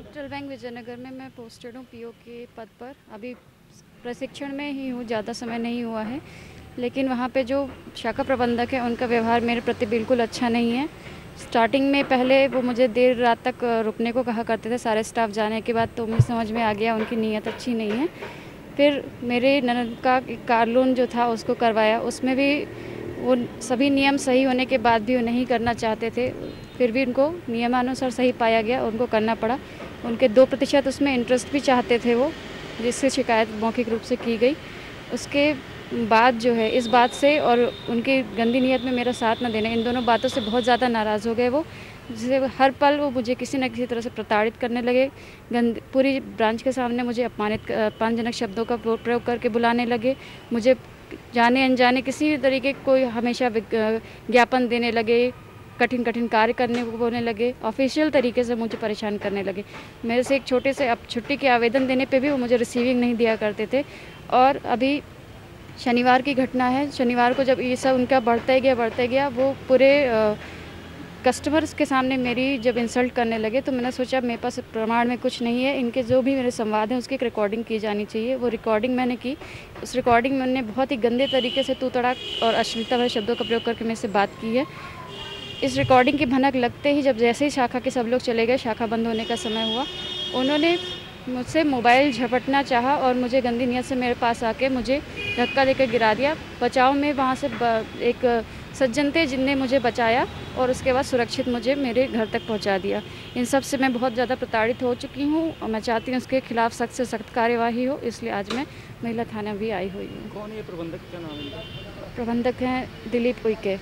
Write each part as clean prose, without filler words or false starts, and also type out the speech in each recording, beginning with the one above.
Central bank Vijayanagar में मैं posted हूँ पीओ के पद पर। अभी प्रशिक्षण में ही हूँ, ज़्यादा समय नहीं हुआ है, लेकिन वहाँ पे जो शाखा प्रबंधक है उनका व्यवहार मेरे प्रति बिल्कुल अच्छा नहीं है। स्टार्टिंग में पहले वो मुझे देर रात तक रुकने को कहा करते थे, सारे स्टाफ जाने के बाद तो मुझे समझ में आ गया उनकी नीयत अच्छी नहीं है। फिर मेरे ननद का कार लोन जो था उसको करवाया, उसमें भी वो सभी नियम सही होने के बाद भी वो नहीं करना चाहते थे। फिर भी उनको नियमानुसार सही पाया गया, उनको करना पड़ा। उनके 2% उसमें इंटरेस्ट भी चाहते थे वो, जिससे शिकायत मौखिक रूप से की गई। उसके बाद जो है इस बात से और उनकी गंदी नीयत में मेरा साथ न देना, इन दोनों बातों से बहुत ज़्यादा नाराज़ हो गए वो, जिससे हर पल वो मुझे किसी न किसी तरह से प्रताड़ित करने लगे। पूरी ब्रांच के सामने मुझे अपमानजनक शब्दों का प्रयोग करके बुलाने लगे। मुझे जाने अनजाने किसी भी तरीके कोई हमेशा ज्ञापन देने लगे, कठिन कठिन कार्य करने को बोलने लगे, ऑफिशियल तरीके से मुझे परेशान करने लगे। मेरे से एक छोटे से अब छुट्टी के आवेदन देने पे भी वो मुझे रिसीविंग नहीं दिया करते थे। और अभी शनिवार की घटना है, शनिवार को जब ये सब उनका बढ़ते गया वो पूरे कस्टमर्स के सामने मेरी जब इंसल्ट करने लगे, तो मैंने सोचा मेरे पास प्रमाण में कुछ नहीं है, इनके जो भी मेरे संवाद हैं उसकी एक रिकॉर्डिंग की जानी चाहिए। वो रिकॉर्डिंग मैंने की। उस रिकॉर्डिंग में उन्होंने बहुत ही गंदे तरीके से तू तड़ाक और अश्लीलता भरे शब्दों का प्रयोग करके मेरे से बात की है। इस रिकॉर्डिंग की भनक लगते ही जब जैसे ही शाखा के सब लोग चले गए, शाखा बंद होने का समय हुआ, उन्होंने मुझसे मोबाइल झपटना चाहा और मुझे गंदी नीयत से मेरे पास आके मुझे धक्का देकर गिरा दिया। बचाव में वहाँ से एक सज्जन थे जिनने मुझे बचाया और उसके बाद सुरक्षित मुझे मेरे घर तक पहुँचा दिया। इन सब से मैं बहुत ज़्यादा प्रताड़ित हो चुकी हूँ और मैं चाहती हूँ उसके खिलाफ़ सख्त से सख्त कार्यवाही हो, इसलिए आज मैं महिला थाना भी आई हुई हूँ। कौन है प्रबंधक, क्या नाम है? प्रबंधक हैं दिलीप उइके।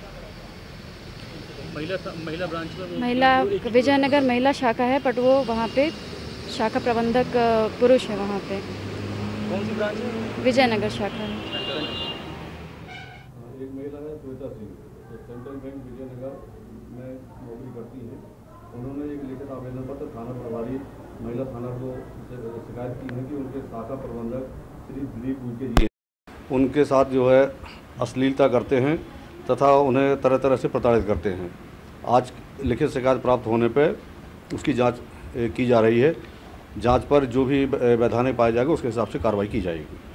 महिला ब्रांच में महिला विजयनगर महिला शाखा है, बट वो वहाँ पे शाखा प्रबंधक पुरुष है वहाँ पे। कौन सी ब्रांच है? विजयनगर शाखा है। एक महिला है श्वेता सिंह, जो सेंट्रल बैंक विजयनगर में नौकरी करती है। उन्होंने एक लिखित आवेदन पत्र थाना प्रभारी महिला थाना को शिकायत की है कि उनके शाखा प्रबंधक श्री दिलीप उइके जी उनके साथ जो है अश्लीलता करते हैं तथा उन्हें तरह तरह से प्रताड़ित करते हैं। आज लिखित शिकायत प्राप्त होने पर उसकी जांच की जा रही है। जांच पर जो भी वैधानिक पाया जाएगा उसके हिसाब से कार्रवाई की जाएगी।